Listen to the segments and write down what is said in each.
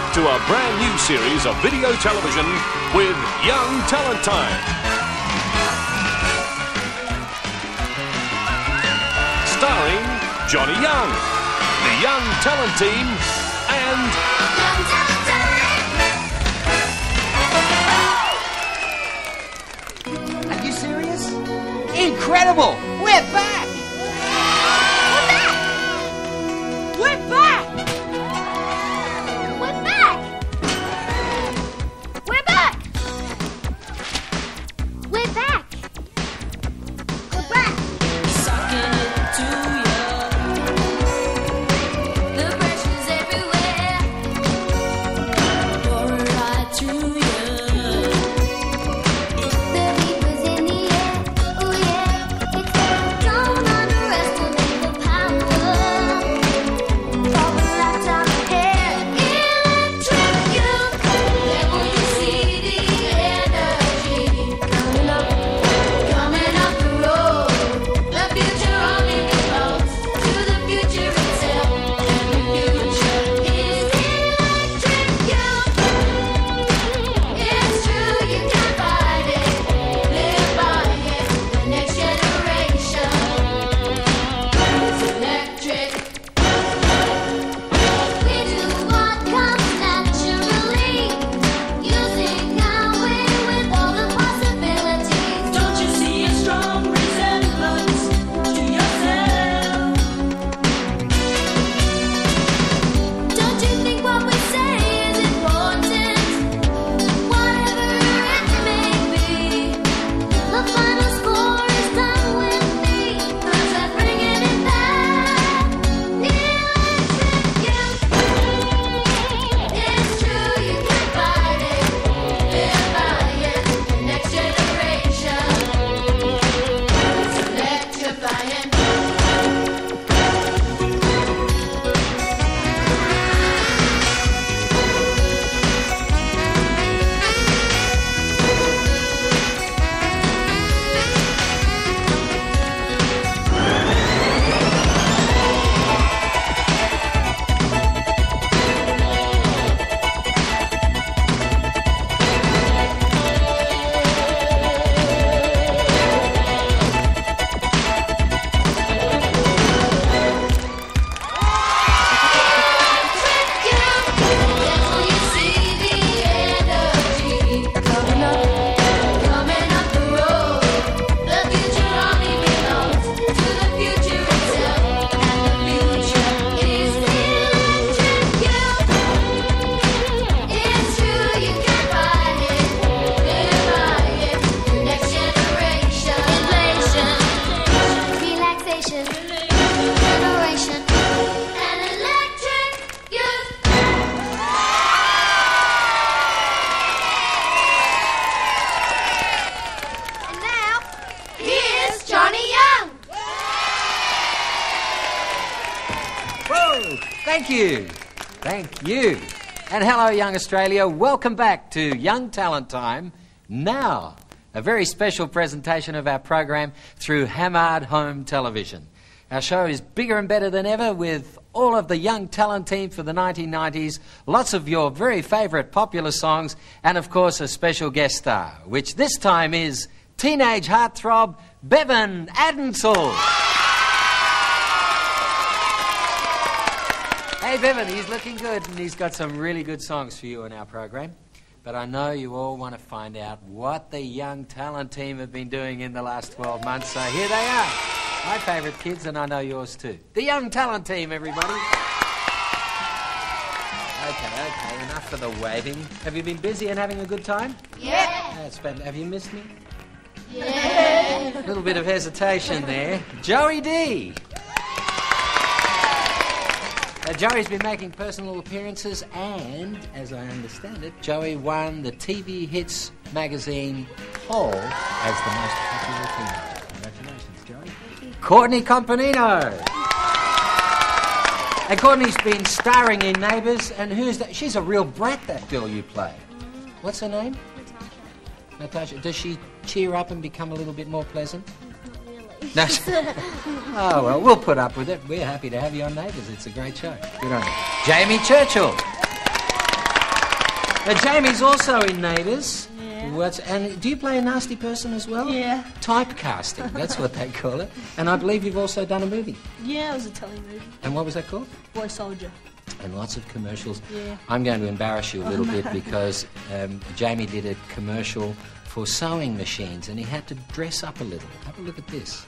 to a brand new series of video television with Young Talent Time. Starring Johnny Young, the Young Talent Team, and... Young Talent Time! Are you serious? Incredible! We're back! We're back! We're back! We're back! We're back! We're back! Sucking it to you. The pressure's everywhere. Pour it right through you. The beat was in the air, oh yeah. It's there, don't underestimate the power. Bubble wrapped on hair, electric you. Then when you see the energy coming up the road, the future only belongs to the future itself, and the future is Electric you. It's true, you can't fight it. Live by it, the next generation is electric. We do what comes naturally, using our way with all the possibilities. Don't you see a strong resemblance to yourself? Don't you think what we say is important? Whatever it may be, the final score is done with me. 'Cause I'm bringing it back. Electric you. It's true, you can't fight it. Live by it, the next generation is electrifying. Then when you see the energy coming up the road, the future only belongs to the future itself, and the future is electric you. It's true, you can't fight it. Live by it, the next generation. Relaxation, generation, An electric youth. and now here's Johnny Young. Whoa! Thank you. Thank you. And hello, Young Australia. Welcome back to Young Talent Time. Now, a very special presentation of our program through Hamard Home Television. Our show is bigger and better than ever with all of the Young Talent Team for the 1990s, lots of your very favourite popular songs, and of course a special guest star, which this time is teenage heartthrob Beven Addinsall. Hey Bevan, he's looking good and he's got some really good songs for you in our program. But I know you all want to find out what the Young Talent Team have been doing in the last 12 months, so here they are. My favourite kids, and I know yours too. The Young Talent Team, everybody. Okay, enough of the waving. Have you been busy and having a good time? Yeah. Have you missed me? Yeah. A little bit of hesitation there. Joey D. Joey's been making personal appearances and, as I understand it, Joey won the TV Hits magazine poll as the most popular teenager. Congratulations, Joey. Courtney Compagnino. And Courtney's been starring in Neighbours, and who's that? She's a real brat, that girl you play. What's her name? Natasha. Does she cheer up and become a little bit more pleasant? No. Oh, well, we'll put up with it. We're happy to have you on Neighbours. It's a great show. Good on you. Jamie Churchill. Jamie's also in Neighbours. Yeah. And do you play a nasty person as well? Yeah. Typecasting, that's what they call it. And I believe you've also done a movie. Yeah, it was a telly movie. And what was that called? Boy Soldier. And lots of commercials. Yeah. I'm going to embarrass you a little bit because Jamie did a commercial for sewing machines and he had to dress up a little. Have a look at this.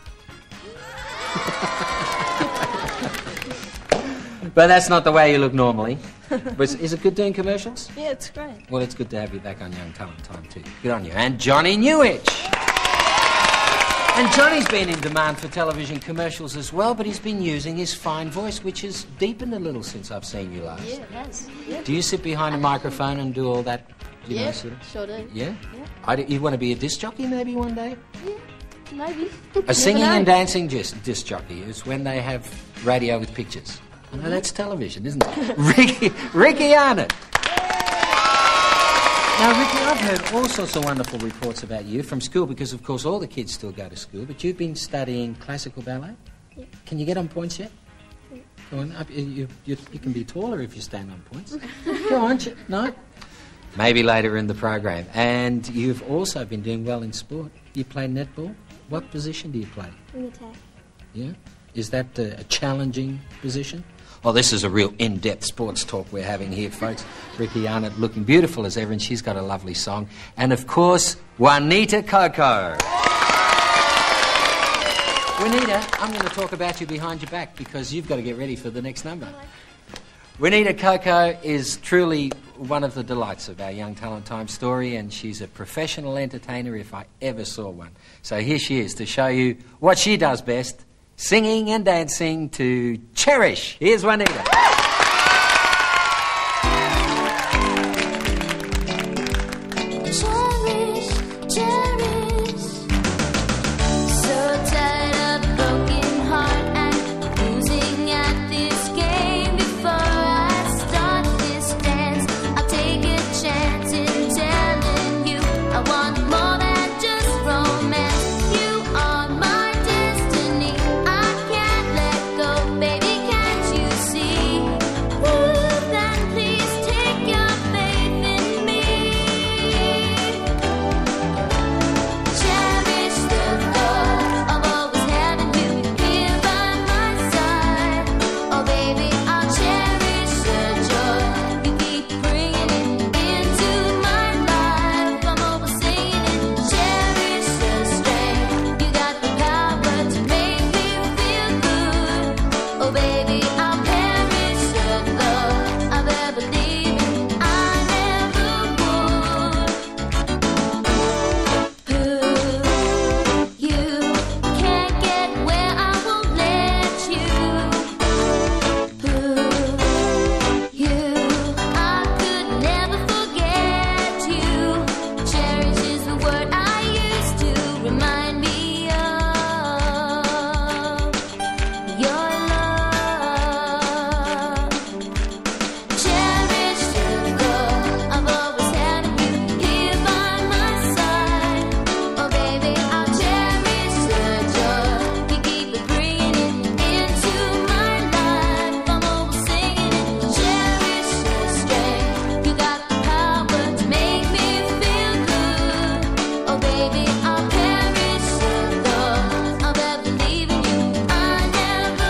But that's not the way you look normally. But is it good doing commercials? Yeah, it's great. Well, it's good to have you back on Young Talent Time too. Good on you. And Johnnie Nuich. And Johnny's been in demand for television commercials as well, but he's been using his fine voice, which has deepened a little since I've seen you last. Yeah, it has. Yeah. Do you sit behind a microphone and do all that? You know, Yeah, sort of? sure do. Yeah? You want to be a disc jockey maybe one day? Yeah, maybe. A singing Never and know. dancing disc jockey is when they have radio with pictures. No, that's television, isn't it? Rikki Arnot. Now, Rikki, I've heard all sorts of wonderful reports about you from school because, of course, all the kids still go to school, but you've been studying classical ballet? Yeah. Can you get on points yet? Go on, you can be taller if you stand on points. Go on, no? Maybe later in the program. And you've also been doing well in sport. You play netball. What position do you play? In attack. Yeah? Is that a challenging position? Well, this is a real in-depth sports talk we're having here, folks. Rikki Arnot looking beautiful as ever, and she's got a lovely song. And, of course, Juanita Coco. Juanita, I'm going to talk about you behind your back because you've got to get ready for the next number. Juanita Coco is truly one of the delights of our Young Talent Time story, and she's a professional entertainer if I ever saw one. So here she is to show you what she does best, singing and dancing to Cherish. Here's Juanita. Cherish, cherish. So tired of broken heart and losing at this game. Before I start this dance, I'll take a chance in telling you I want more than just romance. You are my destiny. I can't let go, baby. Can't you see? Ooh, then please take your faith in me. Cherish the thought of always having you here by my side. Oh, baby, I'll cherish the joy you keep bringing into my life. I'm always singing it. Cherish the strength. You got the power to make me feel good. Oh, baby, I'll perish the thought of ever leaving. I never would. You can't get where I won't let you. I could never forget you. Cherish is the word I use to remind me of your love. Cherish the thought of always having you here by my side. Oh, baby, I'll cherish the joy you keep bringing into my life. I'm always singing it. Cherish the strength. You got the power to make me feel good. Oh, baby, I'll perish the thought of ever leaving you. I never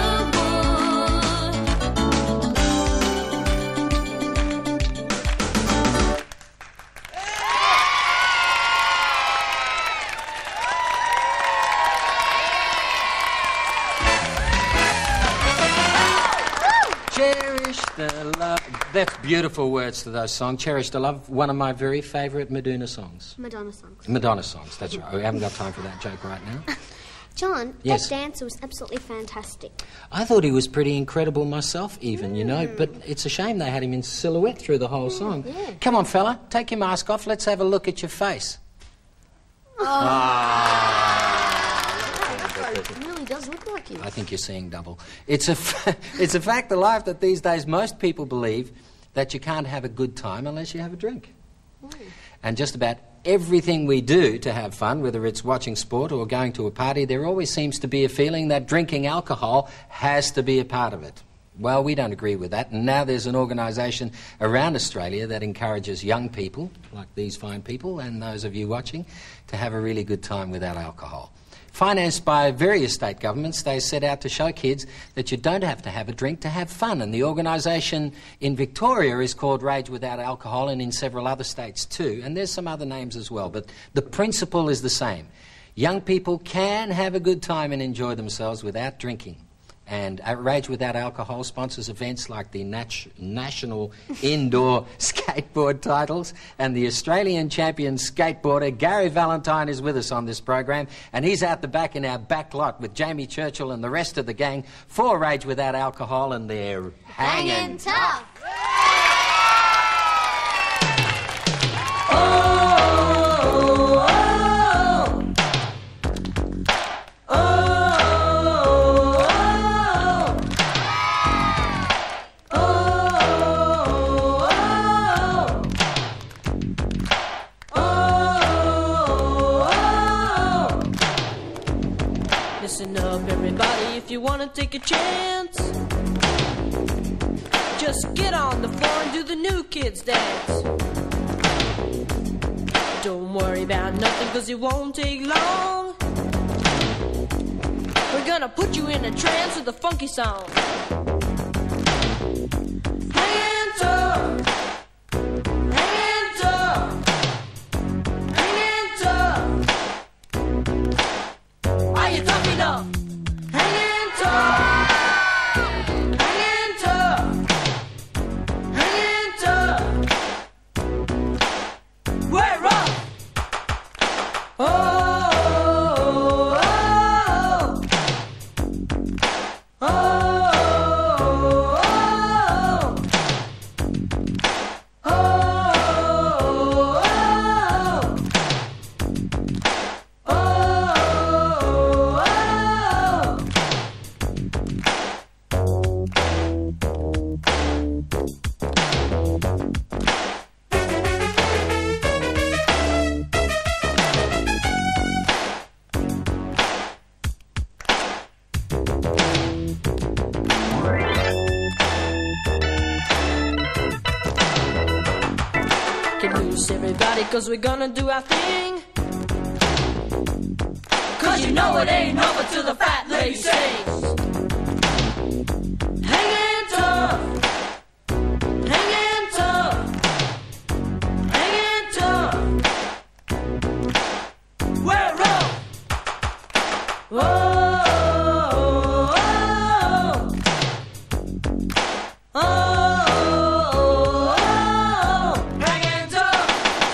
Cherish the love. That's beautiful words to those songs. Cherish the love, one of my very favourite Madonna songs. Madonna songs. Madonna songs, that's right. We haven't got time for that joke right now. John, Yes. that dancer was absolutely fantastic. I thought he was pretty incredible myself even, you know, but it's a shame they had him in silhouette through the whole song. yeah. Come on, fella, take your mask off. Let's have a look at your face. It really does look like you. I think you're seeing double. It's a fact of life that these days most people believe that you can't have a good time unless you have a drink. And just about everything we do to have fun, whether it's watching sport or going to a party, there always seems to be a feeling that drinking alcohol has to be a part of it. Well, we don't agree with that, and now there's an organisation around Australia that encourages young people, like these fine people and those of you watching, to have a really good time without alcohol. Financed by various state governments, they set out to show kids that you don't have to have a drink to have fun, and the organisation in Victoria is called Rage Without Alcohol, and in several other states too, and there's some other names as well, but the principle is the same. Young people can have a good time and enjoy themselves without drinking. And Rage Without Alcohol sponsors events like the National Indoor Skateboard Titles, and the Australian champion skateboarder Gary Valentine is with us on this program, and he's out the back in our back lot with Jamie Churchill and the rest of the gang for Rage Without Alcohol, and they're hanging tough. Listen up, everybody, if you want to take a chance. Just get on the floor and do the new kids dance. Don't worry about nothing, cause it won't take long. We're gonna put you in a trance with a funky song. Hands up, hands up, hands up. Are you tough enough? Hands up, hands up, hands up. We're up. Oh, oh, oh, oh, oh, oh, Get loose, everybody, cause we're gonna do our thing. Cause you know it ain't over till the fat lady sings. Hanging tough, hanging tough, hanging tough. We're up. Whoa, oh, oh, oh, hanging tough.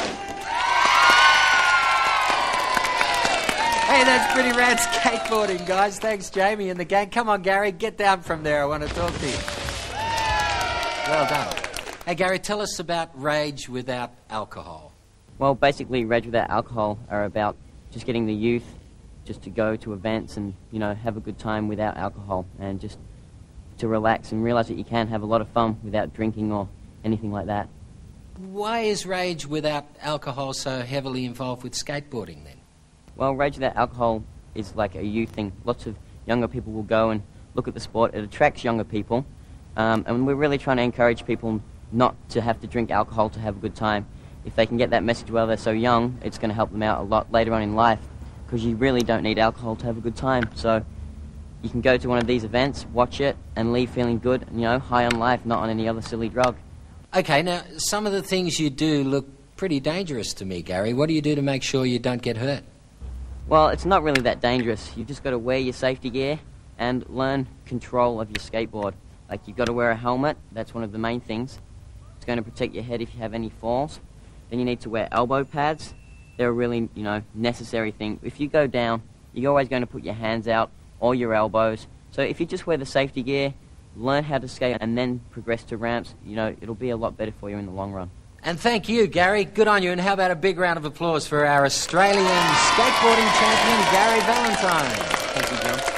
Hey, that's pretty rad skateboarding, guys. Thanks, Jamie and the gang. Come on, Gary, get down from there. I want to talk to you. Well done. Hey, Gary, tell us about Rage Without Alcohol. Well, basically, Rage Without Alcohol are about just getting the youth just to go to events and, you know, have a good time without alcohol and just to relax and realize that you can have a lot of fun without drinking or anything like that. Why is Rage Without Alcohol so heavily involved with skateboarding, then? Well, Rage Without Alcohol is like a youth thing. Lots of younger people will go and look at the sport. It attracts younger people. And we're really trying to encourage people not to have to drink alcohol to have a good time. If they can get that message while they're so young, it's going to help them out a lot later on in life, because you really don't need alcohol to have a good time. So you can go to one of these events, watch it, and leave feeling good, you know, high on life, not on any other silly drug. Okay, now, some of the things you do look pretty dangerous to me, Gary. What do you do to make sure you don't get hurt? Well, it's not really that dangerous. You've just got to wear your safety gear and learn control of your skateboard. Like, you've got to wear a helmet. That's one of the main things. It's going to protect your head if you have any falls. Then you need to wear elbow pads. They're a really, you know, necessary thing. If you go down, you're always going to put your hands out or your elbows. So if you just wear the safety gear, learn how to skate, and then progress to ramps, you know, it'll be a lot better for you in the long run. And thank you, Gary. Good on you. And how about a big round of applause for our Australian skateboarding champion, Gary Valentine. Thank you, John.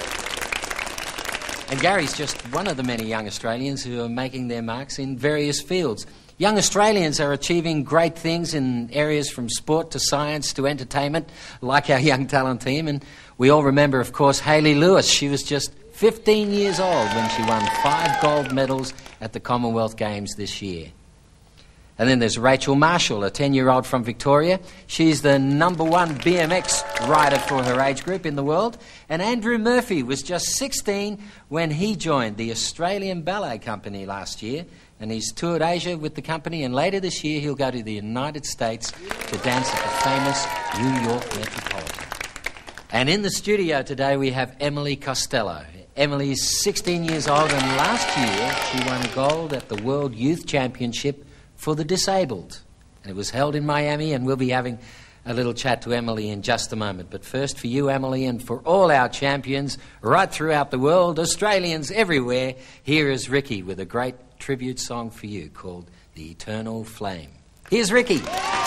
And Gary's just one of the many young Australians who are making their marks in various fields. Young Australians are achieving great things in areas from sport to science to entertainment, like our young talent team. And we all remember, of course, Hayley Lewis. She was just 15 years old when she won 5 gold medals at the Commonwealth Games this year. And then there's Rachel Marshall, a 10-year-old from Victoria. She's the #1 BMX rider for her age group in the world. And Andrew Murphy was just 16 when he joined the Australian Ballet Company last year. And he's toured Asia with the company, and later this year he'll go to the United States to dance at the famous New York Metropolitan. And in the studio today we have Emily Costello. Emily's 16 years old, and last year she won gold at the World Youth Championship for the disabled. And it was held in Miami, and we'll be having a little chat to Emily in just a moment. But first, for you, Emily, and for all our champions right throughout the world, Australians everywhere, here is Rikki with a great tribute song for you called The Eternal Flame. Here's Rikki.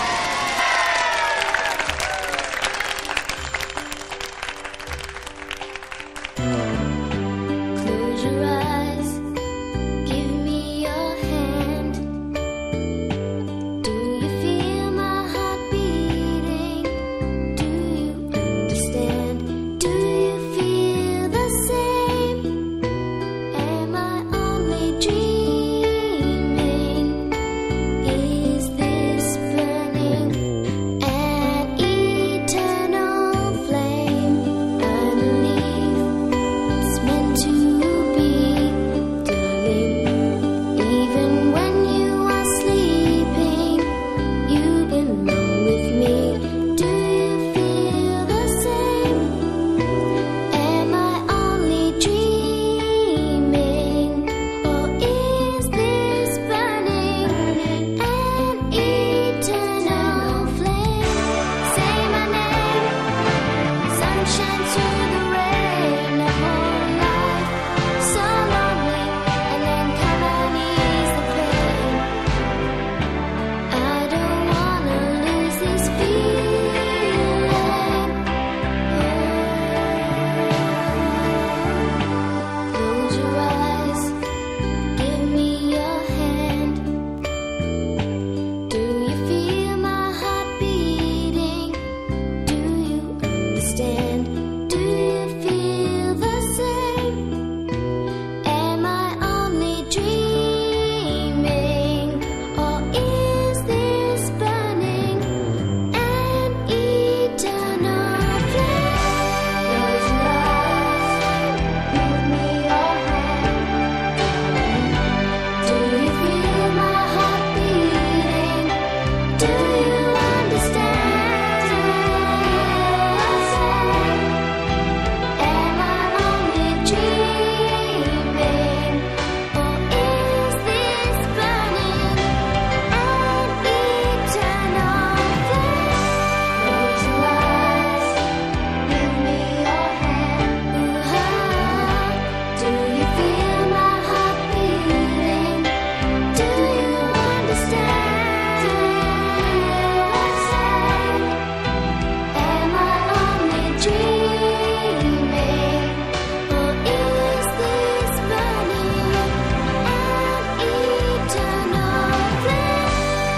Close your eyes, give me your hand. Do you feel my heart beating? Do you understand? Do you feel the same? Am I only dreaming? Is this burning an eternal flame? I believe it's meant to be, darling. Even when you are sleeping, you belong with me. Do you feel the same? Am I only dreaming? Or is this burning an eternal flame? Say my name, sunshine through the rain. A whole life so lonely, and then come and ease the pain. I don't wanna lose this feeling. Close your eyes, give me your hand. Do you feel my heart beating? Do you understand? Do you feel the same? Am I only dreaming? Or is this burning an eternal flame? Close your eyes, give me your hand. Do you feel my heart beating? Do you understand? Am I only dreaming? Or is this burning an eternal flame? Close your eyes, give me your hand. Do you feel my heart beating? Do you understand? Am I only dreaming? Or is this burning an eternal flame?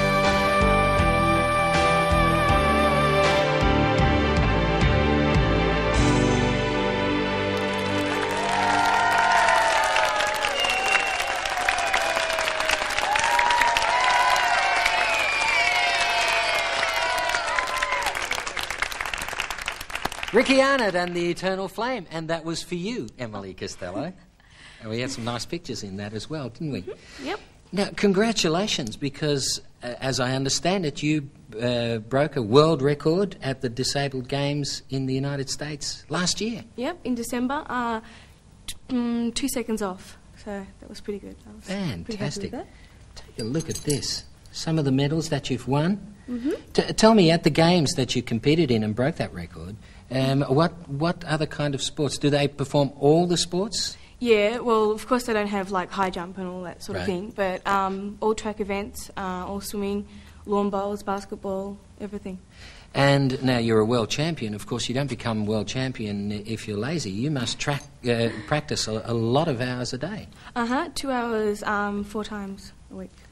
Rikki Arnot and The Eternal Flame. And that was for you, Emily Costello. And we had some nice pictures in that as well, didn't we? Yep. Now, congratulations, because as I understand it, you broke a world record at the Disabled Games in the United States last year. Yep. In December, 2 seconds off. So that was pretty good. I was pretty happy with Fantastic. that. Take a look at this. Some of the medals that you've won. Tell me, at the games that you competed in and broke that record, what other kind of sports? Do they perform all the sports? Yeah, well, of course they don't have like high jump and all that sort Right. of thing, but all track events, all swimming, lawn bowls, basketball, everything. And now you're a world champion. Of course, you don't become world champion if you're lazy. You must practice a lot of hours a day. 2 hours, 4 times a week.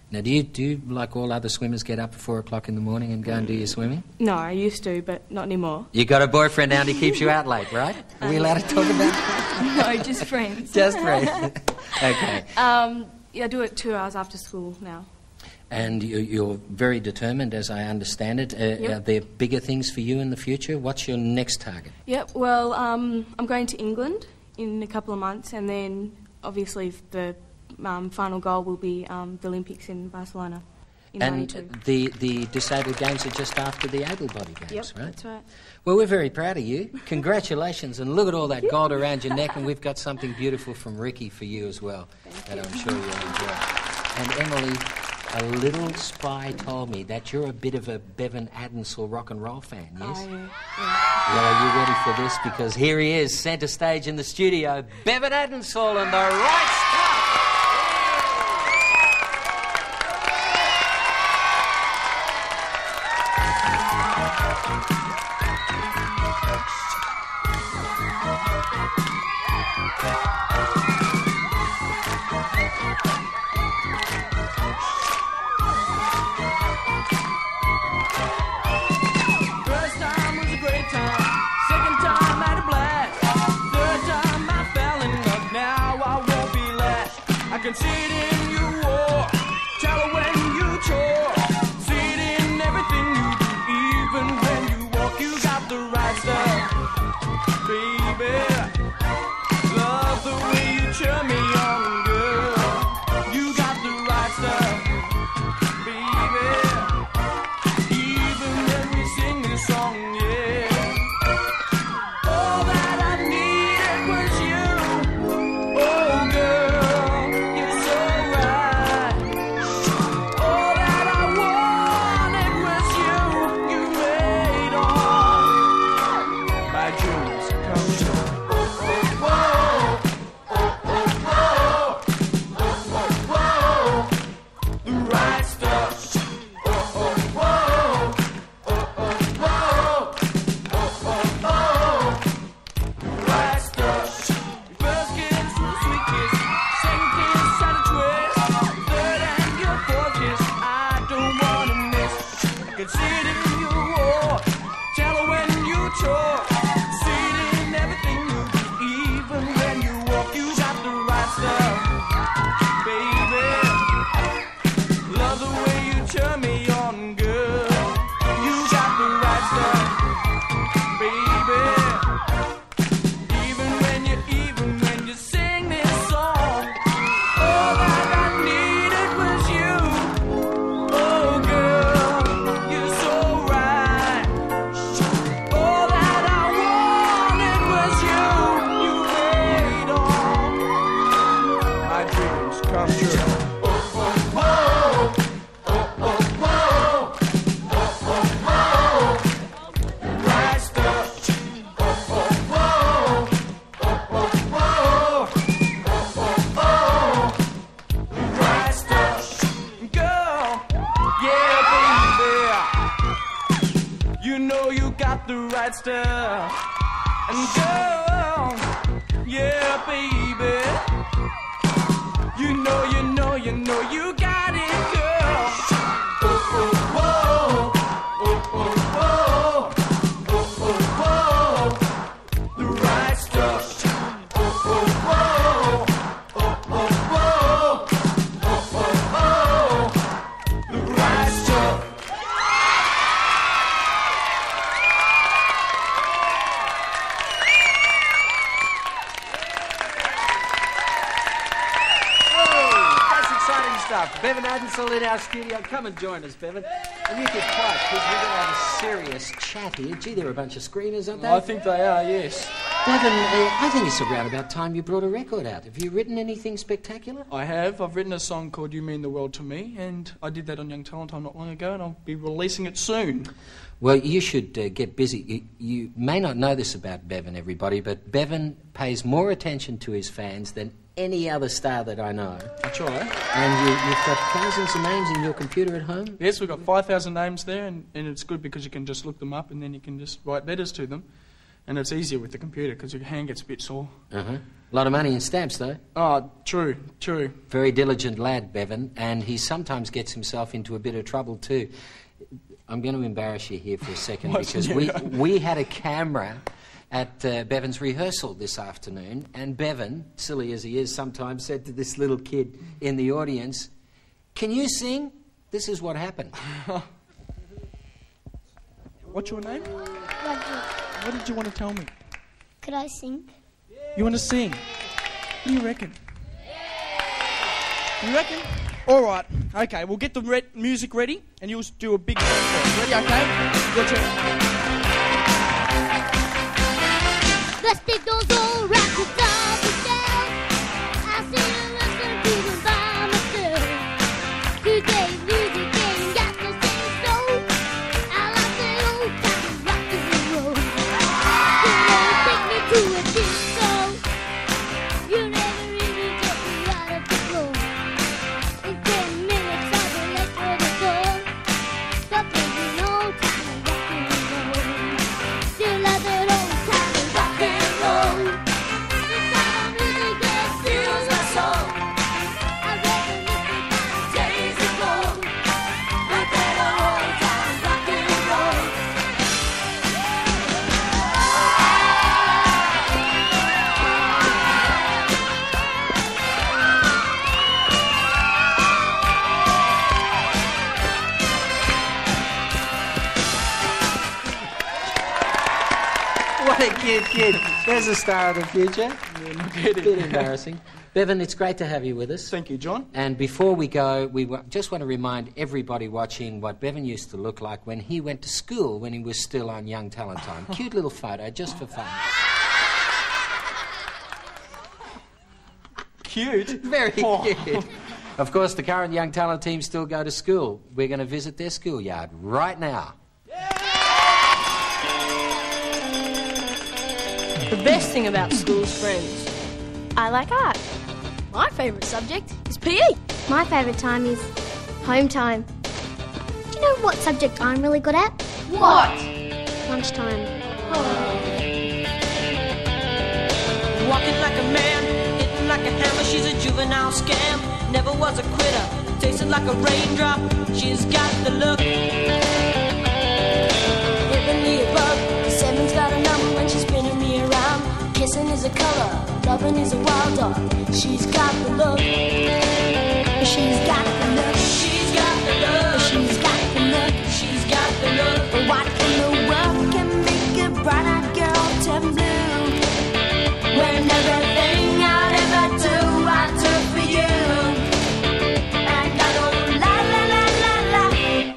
Now, do you, like all other swimmers, get up at 4 o'clock in the morning and go and do your swimming? No, I used to, but not anymore. You got a boyfriend now and he keeps you out late, right? Are we allowed to talk about that? No, just friends. Just friends. Okay. Yeah, I do it 2 hours after school now. And you're very determined, as I understand it. Are there bigger things for you in the future? What's your next target? Yep, well, I'm going to England in a couple of months, and then obviously the final goal will be the Olympics in Barcelona in And 92. the disabled games are just after the able-bodied games, Yep, right? that's right. Well, we're very proud of you. Congratulations, and look at all that gold around your neck, and we've got something beautiful from Rikki for you as well that I'm sure you'll enjoy. And Emily, a little spy told me that you're a bit of a Beven Addinsall rock and roll fan, yes? Yeah. Well, are you ready for this? Because here he is, centre stage in the studio, Beven Addinsall and the Right Stuff! First time was a great time. Second time had a blast. Third time I fell in love. Now I won't be last. I can see it in your walk. Tell her when you talk. See it in everything you do. Even when you walk, you got the right stuff, baby. Love the way you turn me on, girl. You got the right stuff, baby. Even when we sing this song, yeah. All that I needed was you. Oh, girl, you're so right. All that I wanted was you. You made all my dreams come true. Oh, oh, whoa. Oh, oh, whoa. Oh, oh, whoa. The right stuff. Oh, oh, whoa. Oh, oh, whoa. Oh, oh, oh. The right stuff. Your first kiss was a sweet kiss. Second kiss had a twist. Third and your fourth kiss I don't wanna miss. I can see it in your walk. Tell her when you talk. See it in everything you do. Even when you walk, you got the right stuff, baby. Love the way you turn me on, girl. You got the right stuff, baby. Even when you sing this song, all that I needed was you. Oh, girl, you're so right. All that I wanted was you. You made all my dreams come true. Oh, oh, whoa. Oh, oh, whoa. Oh, oh, whoa. The right stuff. Oh, oh, whoa. Oh, oh, whoa. Oh, oh, oh. The right stuff. Girl, yeah, baby. You know you got the right stuff. And girl, yeah, baby. You know you got it, girl. Oh, oh, whoa. Oh, oh, whoa. Oh, oh, whoa. The right stuff. Oh, oh, whoa. Oh, oh, whoa. Oh, oh, oh. The right stuff. That's exciting stuff. Beven Addinsall in our studio. Come and join us, Beven. And you get quiet, because we're going to have a serious chat here. Gee, they're a bunch of screamers, aren't they? I think they are, yes. Beven, I think it's around about time you brought a record out. Have you written anything spectacular? I have. I've written a song called You Mean the World to Me, and I did that on Young Talent Time not long ago, and I'll be releasing it soon. Well, you should get busy. You may not know this about Beven, everybody, but Beven pays more attention to his fans than any other star that I know. I try. And you've got thousands of names in your computer at home? Yes, we've got 5,000 names there, and it's good because you can just look them up and then you can just write letters to them. and it's easier with the computer because your hand gets a bit sore. A lot of money in stamps, though. Oh, true. Very diligent lad, Bevan, and he sometimes gets himself into a bit of trouble too. I'm going to embarrass you here for a second because we had a camera at Bevan's rehearsal this afternoon, and Bevan, silly as he is sometimes, said to this little kid in the audience, "Can you sing?" This is what happened. What's your name? What did you want to tell me? Could I sing? You want to sing? What do you reckon? You reckon? All right. Okay, we'll get the music ready, and you'll do a big song for us. Ready? Okay? Your turn. Let's take those old records off the shelf. I see the listen to them by myself. Today's music ain't got no same soul. I like that old time rock and roll. You don't take me to a disco. You never really get me out of the floor. In 10 minutes I'll be late for the door. But there's an old time rock and roll. Still like that old time rock and roll. The time really gets fills my soul. I reckon it's the days ago. With that old time rock and roll. What a cute kid. There's a star of the future. A bit embarrassing. Bevan, it's great to have you with us. Thank you, John. And before we go, we just want to remind everybody watching what Bevan used to look like when he went to school when he was still on Young Talent Time. Cute little photo, just for fun. Cute. Very cute. Of course, the current Young Talent team still go to school. We're going to visit their schoolyard right now. The best thing about school is friends. I like art. My favourite subject is PE. My favourite time is home time. Do you know what subject I'm really good at? What? Lunchtime. Walking like a man, hitting like a hammer. She's a juvenile scam. Never was a quitter. Tasted like a raindrop. She's got the look. Heavenly above. Seven's got a number when she's spinning me around. Kissing is a color. Loving is a wild dog. She's got the look. She's got the look. She's got the look. She's got the look. She's got the look. What in the world can make a bright-eyed girl turn blue? When everything I'll ever do, I do for you. And I go la la la la la.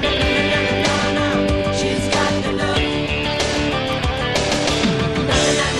She's got the look.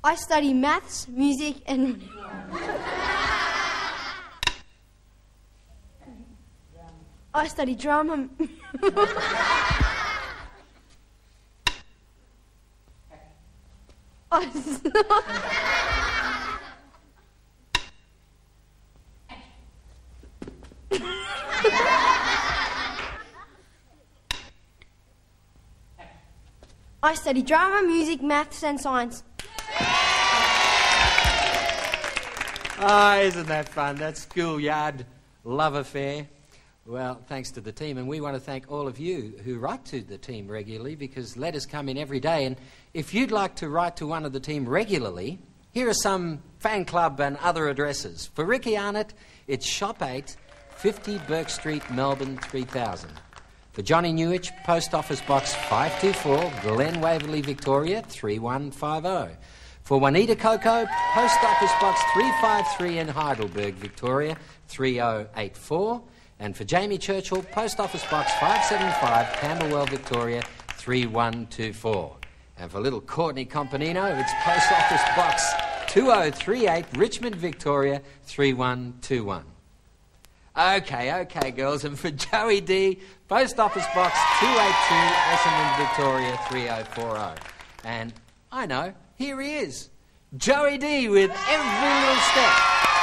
I study maths, music, and... I study drama. I study drama, music, maths, and science. Ah, isn't that fun? That schoolyard love affair. Well, thanks to the team, and we want to thank all of you who write to the team regularly, because letters come in every day, and if you'd like to write to one of the team regularly, here are some fan club and other addresses. For Rikki Arnot, it's Shop 8, 50 Burke Street, Melbourne 3000. For Johnnie Nuich, Post Office Box 524, Glen Waverley, Victoria 3150. For Juanita Coco, Post Office Box 353 in Heidelberg, Victoria 3084. And for Jamie Churchill, Post Office Box 575, Camberwell, Victoria 3124. And for little Courtney Compagnino, it's Post Office Box 2038, Richmond, Victoria 3121. Okay, girls. And for Joey D, Post Office Box 282, Essendon, Victoria 3040. And I know, here he is, Joey D with Every Little Step.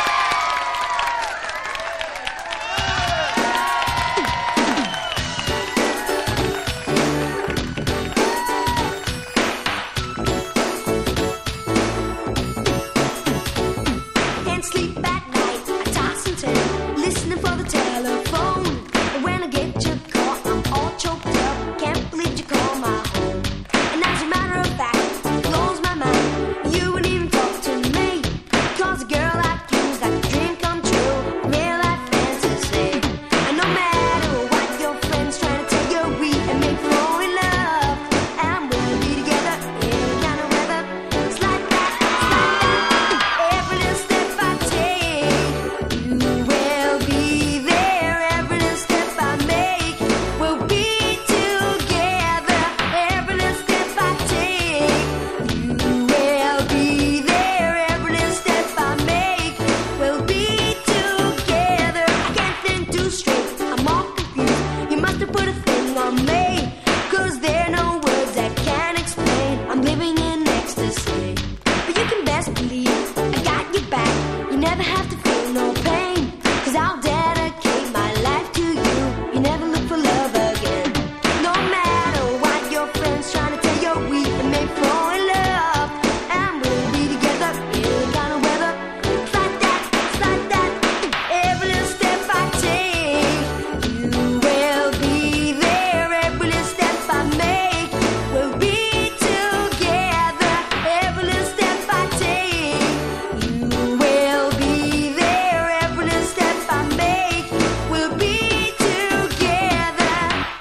Can't sleep at night, I toss and turn, listening for the telephone. But when I get your call, I'm all choked up. Can't believe you call my home. And as a matter of fact, it blows my mind. You wouldn't even talk to me. 'Cause a girl like you's like a dream come true, real life fantasy. And no matter what your friends trying to tell you, we can make fall in love. And we'll be together in any kind of weather. It's like that, it's like that. Every little step I take, you will be there. Every little step I make, we'll be together. Every little step I take, you will be there. Every little step I make, we'll be together. I can't think too straight, I'm all confused. You must have put a thing on me, 'cause there are no words that can explain. I'm living in ecstasy. But you can best believe I got your back. You never have to feel no pain, 'cause I'll dedicate my life to you. You never look for love again. No matter what your friends trying to tell you, we can make fall in love. And we'll be together in any kind of weather. It's like that, it's like that. Every little step I take, you will be there. Every little step I make, we'll be together. Every little step I take, you will be there. Every little step I make, we'll be together.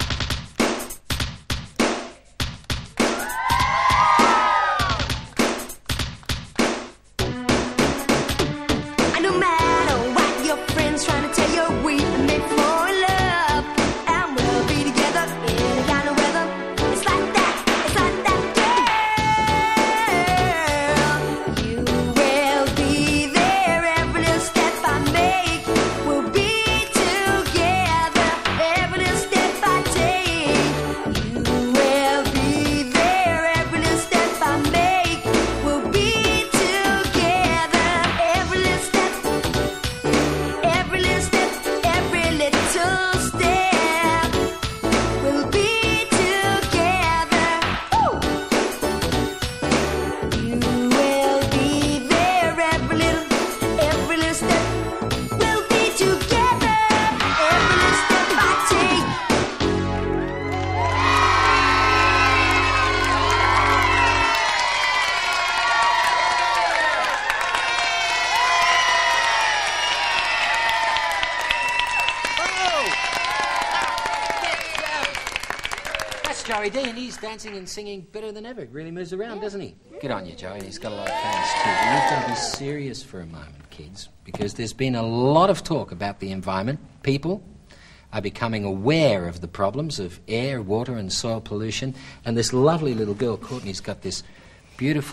And no matter what your friends trying to tell you, we can make fall in love. And we'll be together in any kind of weather. It's like that, it's like that, girl. You will be there. Every little step I make, we'll be together. Every little step I take, you will be there. Every little step I make, we'll be together. Every little step, every little step, every little step, we'll be together. Woo! You will be there. Every little step, we'll be together. Every little step I take. That's Joey D, and he's dancing and singing better than ever. Really moves around, doesn't he? Good on you, Joey, and he's got a lot of fans too. But you've got to be serious for a moment, kids, because there's been a lot of talk about the environment. People are becoming aware of the problems of air, water and soil pollution, and this lovely little girl, Courtney's got this beautiful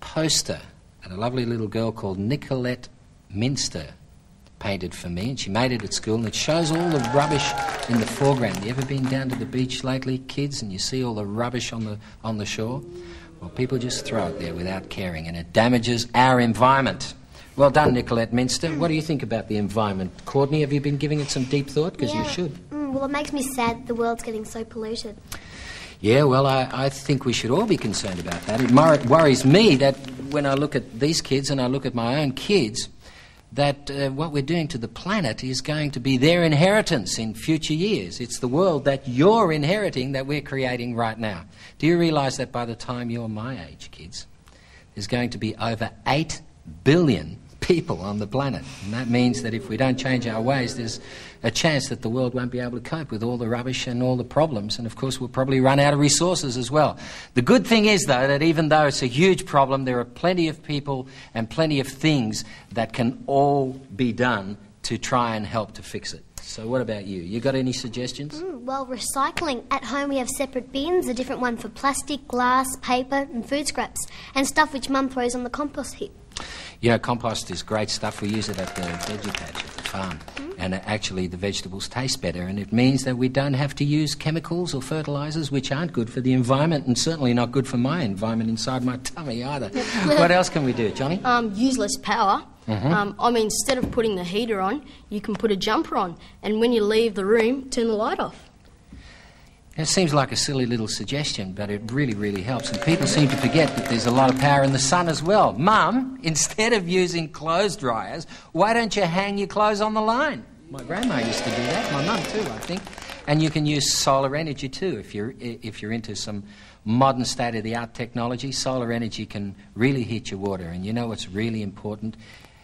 poster that a lovely little girl called Nicolette Minster painted for me, and she made it at school, and it shows all the rubbish in the foreground. You ever been down to the beach lately, kids, and you see all the rubbish on the shore? Well, people just throw it there without caring, and it damages our environment. Well done, Nicolette Minster. What do you think about the environment? Courtney, have you been giving it some deep thought? Because you should. Well, it makes me sad the world's getting so polluted. Yeah, well, I think we should all be concerned about that. It worries me that when I look at these kids and I look at my own kids, that what we're doing to the planet is going to be their inheritance in future years. It's the world that you're inheriting that we're creating right now. Do you realise that by the time you're my age, kids, there's going to be over 8 billion people on the planet? And that means that if we don't change our ways, there's a chance that the world won't be able to cope with all the rubbish and all the problems. And, of course, we'll probably run out of resources as well. The good thing is, though, that even though it's a huge problem, there are plenty of people and plenty of things that can all be done to try and help to fix it. So what about you? You got any suggestions? Well, recycling. At home we have separate bins, a different one for plastic, glass, paper and food scraps, and stuff which Mum throws on the compost heap. You know, compost is great stuff. We use it at the veggie patch at the farm. And actually the vegetables taste better, and it means that we don't have to use chemicals or fertilisers which aren't good for the environment, and certainly not good for my environment inside my tummy either. What else can we do, Johnny? Use less power. Instead of putting the heater on, you can put a jumper on, and when you leave the room, turn the light off. It seems like a silly little suggestion, but it really, really helps. And people seem to forget that there's a lot of power in the sun as well. Mum, instead of using clothes dryers, why don't you hang your clothes on the line? My grandma used to do that, my mum too, I think. And you can use solar energy too if you're into some modern state-of-the-art technology. Solar energy can really heat your water. And you know what's really important?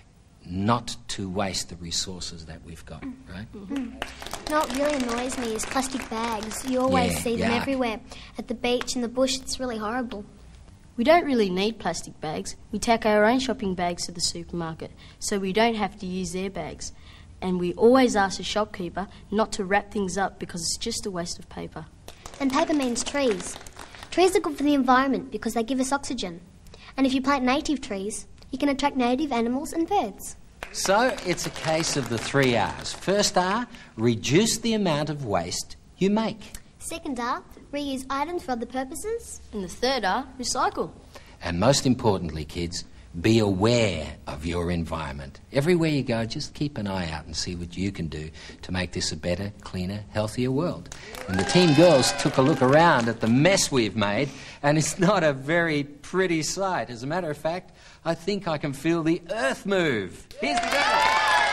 Not to waste the resources that we've got, right? You know what really annoys me is plastic bags. You always see them everywhere. At the beach, in the bush, it's really horrible. We don't really need plastic bags. We take our own shopping bags to the supermarket, so we don't have to use their bags. And we always ask the shopkeeper not to wrap things up because it's just a waste of paper. And paper means trees. Trees are good for the environment because they give us oxygen. And if you plant native trees, you can attract native animals and birds. So it's a case of the 3 R's. First R, reduce the amount of waste you make. Second R, reuse items for other purposes. And the third R, recycle. And most importantly, kids, be aware of your environment. Everywhere you go, just keep an eye out and see what you can do to make this a better, cleaner, healthier world. And the team girls took a look around at the mess we've made, and it's not a very pretty sight. As a matter of fact, I think I can feel the earth move. Here's the girls.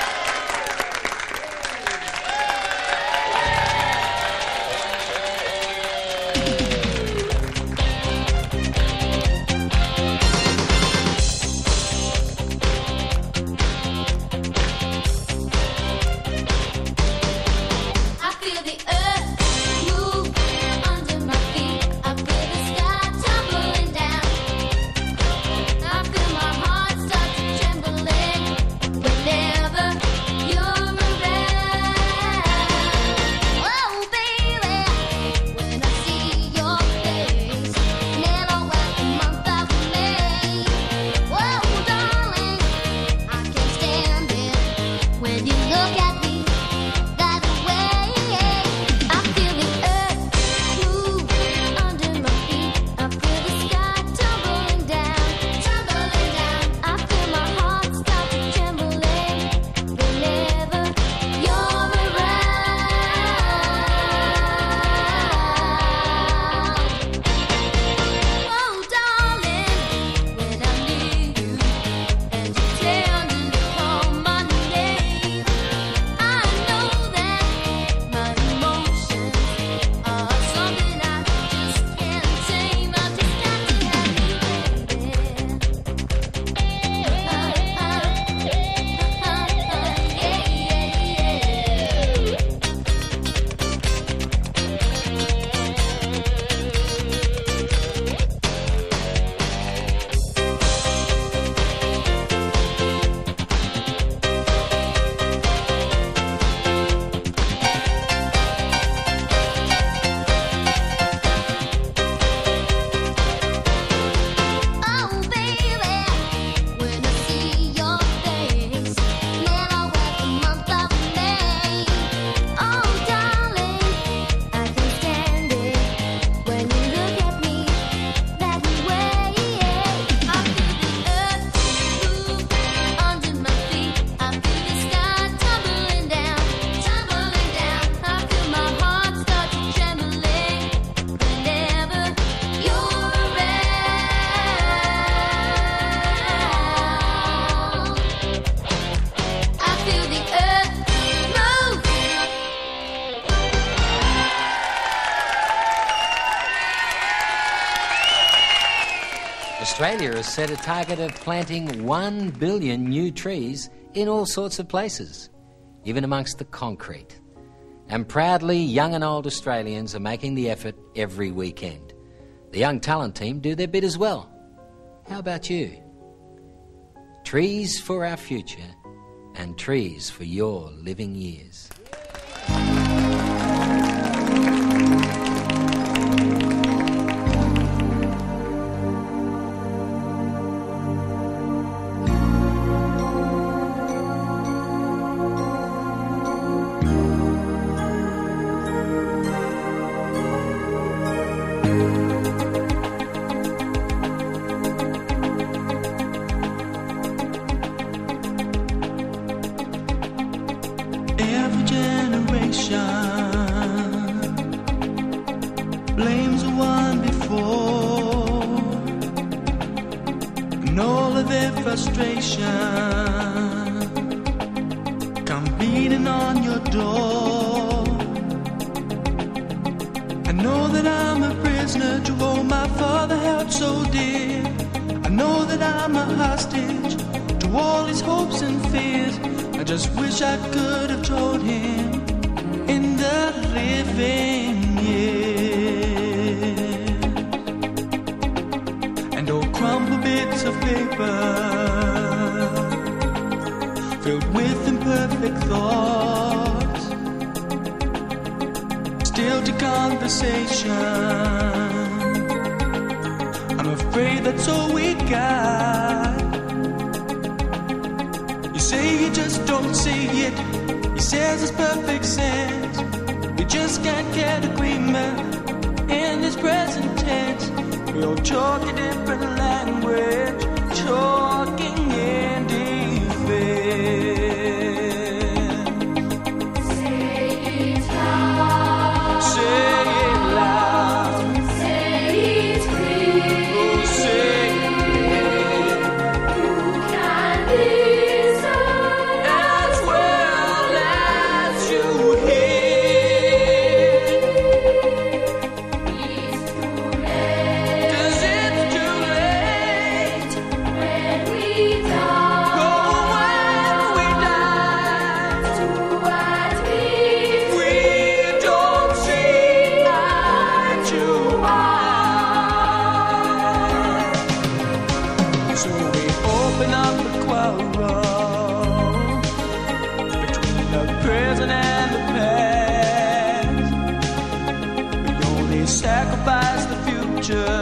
I feel the earth move under my feet. I feel the sky tumbling down. I feel my heart start to trembling when there Australia has set a target of planting 1 billion new trees in all sorts of places, even amongst the concrete. And proudly, young and old Australians are making the effort every weekend. The Young Talent team do their bit as well. How about you? Trees for our future and trees for your living years. Every generation blames the one before, and all of their frustration come beating on your door. I know that I'm a prisoner to all my father held so dear. I know that I'm a hostage to all his hopes and fears. I just wish I could have told him in the living years. And old crumpled bits of paper filled with imperfect thoughts, still to conversation. I'm afraid that's all we got. You say you just don't see it. He says it's perfect sense. We just can't get agreement in this present tense. We all talk a different language, talking in defense. Say it loud. Say it loud. Say it clear. Oh, say it clear. Who can listen as well as you hear? It's too late. 'Cause it's too late when we die. Oh, when we die. To admit we don't see eye to eye. So we open up the quarrel between the present and the past. We only sacrifice the future.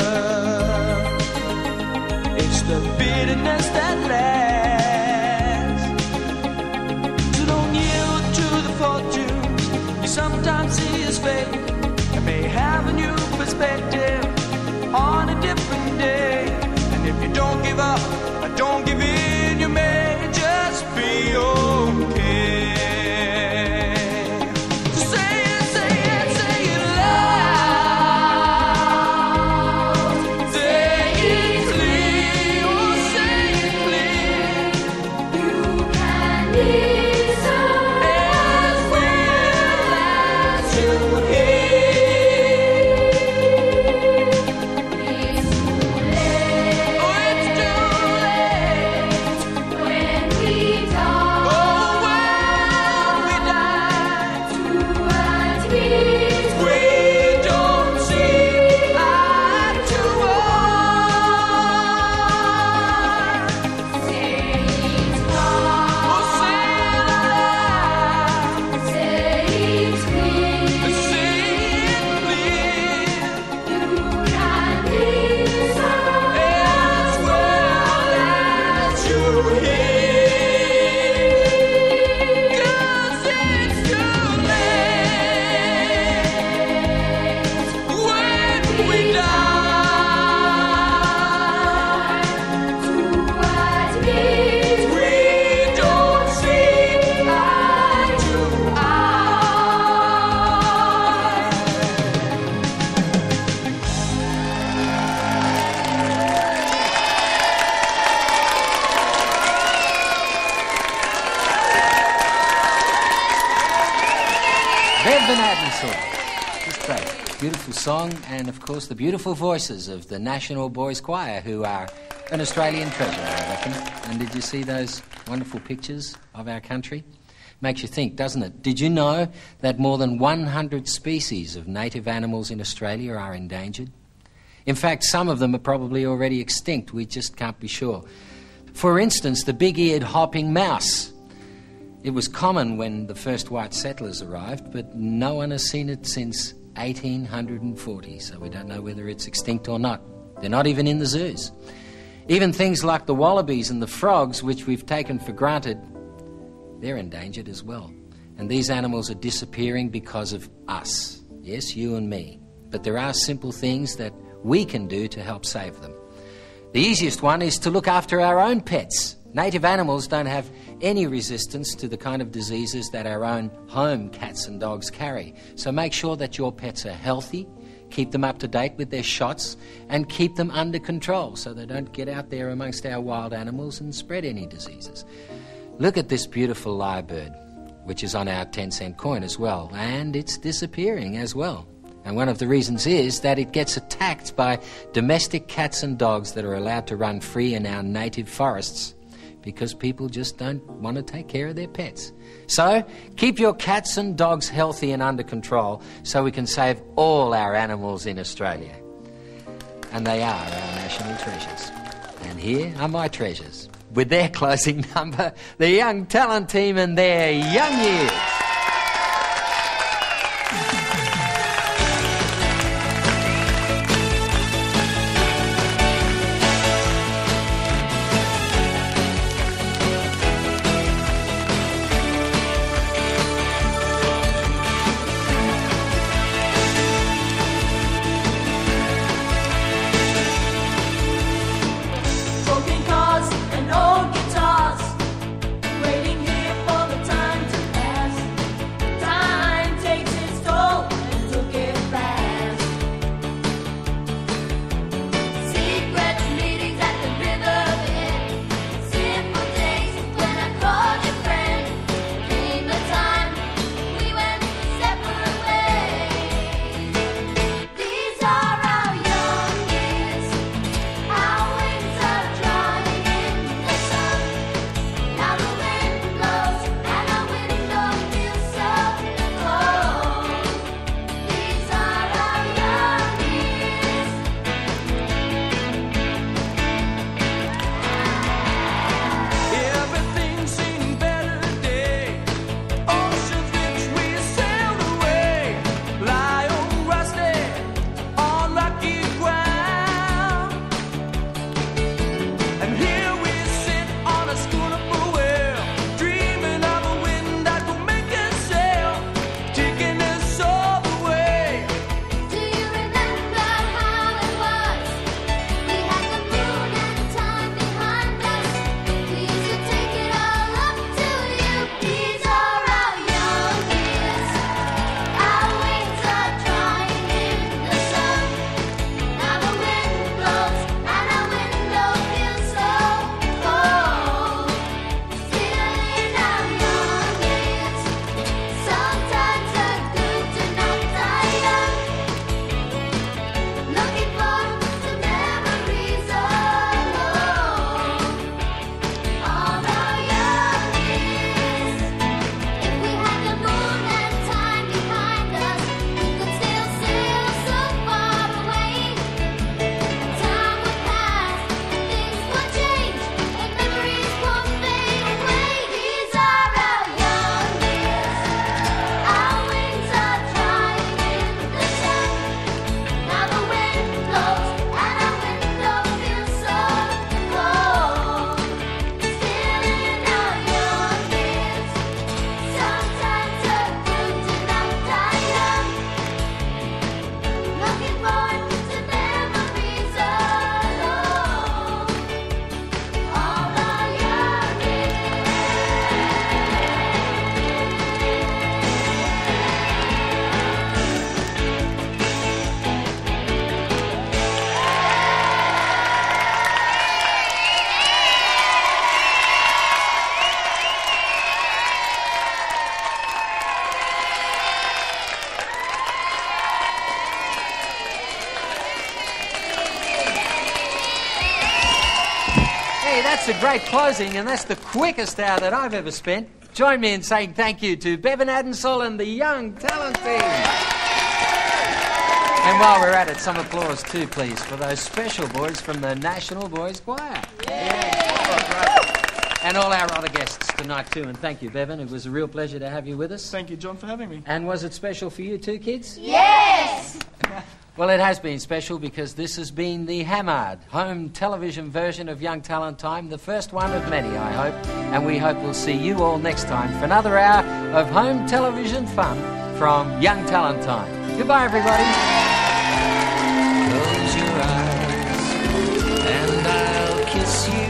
It's the bitterness that lasts. So don't yield to the fortunes you sometimes see as fate. And may have a new perspective on a different day. And if you don't give up or don't give in, you may just be okay. So say it, say it, say it loud. Say it clear, oh, say it beautiful song and, of course, the beautiful voices of the National Boys Choir, who are an Australian treasure, I reckon. And did you see those wonderful pictures of our country? Makes you think, doesn't it? Did you know that more than 100 species of native animals in Australia are endangered? In fact, some of them are probably already extinct. We just can't be sure. For instance, the big-eared hopping mouse. It was common when the first white settlers arrived, but no one has seen it since 1840, so we don't know whether it's extinct or not. They're not even in the zoos. Even things like the wallabies and the frogs, which we've taken for granted, they're endangered as well. And these animals are disappearing because of us. Yes, you and me. But there are simple things that we can do to help save them. The easiest one is to look after our own pets. Native animals don't have any resistance to the kind of diseases that our own home cats and dogs carry. So make sure that your pets are healthy, keep them up to date with their shots, and keep them under control so they don't get out there amongst our wild animals and spread any diseases. Look at this beautiful lyrebird, which is on our 10-cent coin as well, and it's disappearing as well. And one of the reasons is that it gets attacked by domestic cats and dogs that are allowed to run free in our native forests because people just don't want to take care of their pets. So keep your cats and dogs healthy and under control so we can save all our animals in Australia. And they are our national treasures. And here are my treasures. With their closing number, the Young Talent Team and their Young Years. Broken cars and old guitars, waiting here for the time to pass. Hey, that's a great closing, and that's the quickest hour that I've ever spent. Join me in saying thank you to Beven Addinsall and the Young Talent team. And while we're at it, some applause too, please, for those special boys from the National Boys Choir. And all our other guests tonight too. And thank you, Bevan. It was a real pleasure to have you with us. Thank you, John, for having me. And was it special for you too, kids? Yes! Well, it has been special because this has been the hammered home television version of Young Talent Time, the first one of many, I hope. And we hope we'll see you all next time for another hour of home television fun from Young Talent Time. Goodbye, everybody. Close your eyes and I'll kiss you.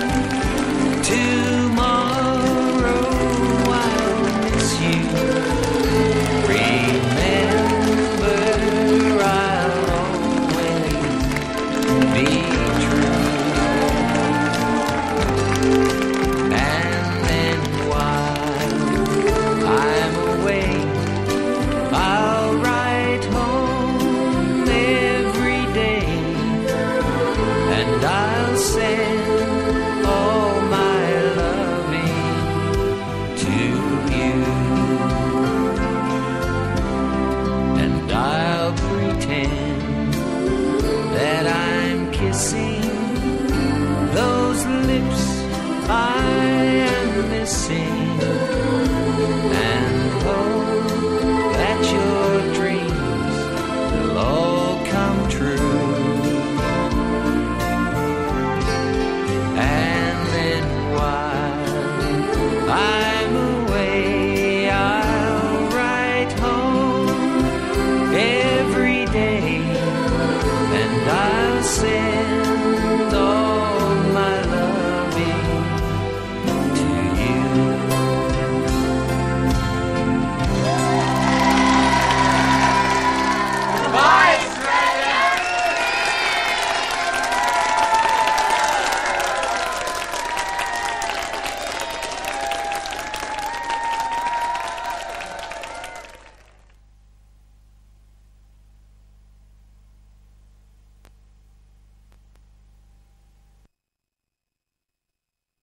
Tomorrow I'll miss you. Remember, I'll always be true. And then while I'm away, I'll write home every day, and I'll send all my loving to you, and I'll pretend that I'm kissing those lips I am missing, and hope that your dreams will all come true.